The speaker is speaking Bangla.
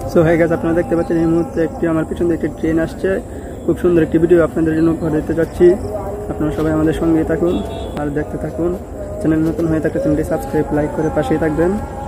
সো হয়ে গেছে, আপনারা দেখতে পাচ্ছেন এই মুহূর্তে আমার পিছন দিয়ে একটি ট্রেন আসছে। খুব সুন্দর একটি ভিডিও আপনাদের জন্য উপহার দিতে যাচ্ছি। আপনারা সবাই আমাদের সঙ্গেই থাকুন আর দেখতে থাকুন। চ্যানেল নতুন হয়ে থাকলে চ্যানেলটি সাবস্ক্রাইব, লাইক করে পাশেই থাকবেন।